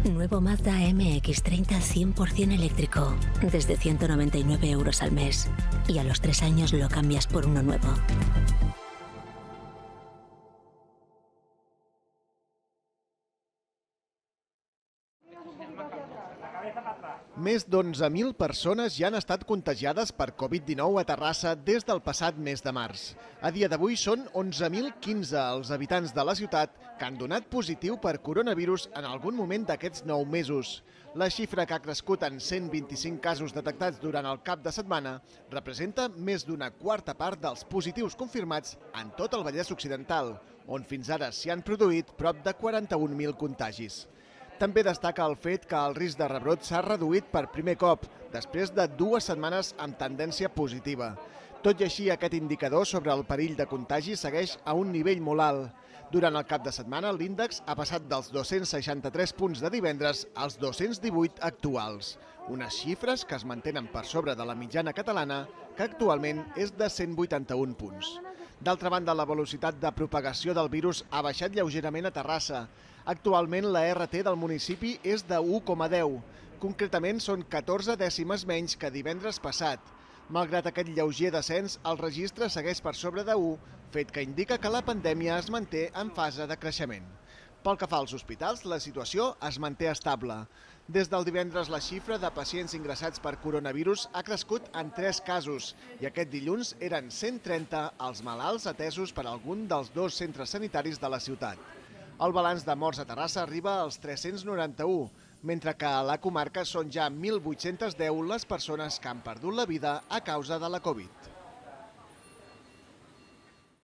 Nuevo Mazda MX-30 100% eléctrico, desde 199 euros al mes. Y a los 3 años lo cambias por uno nuevo. Més d'11.000 persones ja han estat contagiades per Covid-19 a Terrassa des del passat mes de març. A dia d'avui són 11.015 els habitants de la ciutat que han donat positiu per coronavirus en algun moment d'aquests 9 mesos. La xifra, que ha crescut en 125 casos detectats durant el cap de setmana, representa més d'una quarta part dels positius confirmats en tot el Vallès Occidental, on fins ara s'hi han produït prop de 41.000 contagis. També destaca el fet que el risc de rebrot s'ha reduït per primer cop, després de 2 setmanes amb tendència positiva. Tot i així, aquest indicador sobre el perill de contagi segueix a un nivell molt alt. Durant el cap de setmana, l'índex ha passat dels 263 punts de divendres als 218 actuals. Unes xifres que es mantenen per sobre de la mitjana catalana, que actualment és de 181 punts. D'altra banda, la velocitat de propagació del virus ha baixat lleugerament a Terrassa. Actualment, la RT del municipi és de 1,10. Concretament, són 14 dècimes menys que divendres passat. Malgrat aquest lleuger descens, el registre segueix per sobre de 1, fet que indica que la pandèmia es manté en fase de creixement. Pel que fa als hospitals, la situació es manté estable. Des del divendres, la xifra de pacients ingressats per coronavirus ha crescut en 3 casos i aquest dilluns eren 130 els malalts atesos per algun dels 2 centres sanitaris de la ciutat. El balanç de morts a Terrassa arriba als 391, mentre que a la comarca són ja 1.810 les persones que han perdut la vida a causa de la Covid.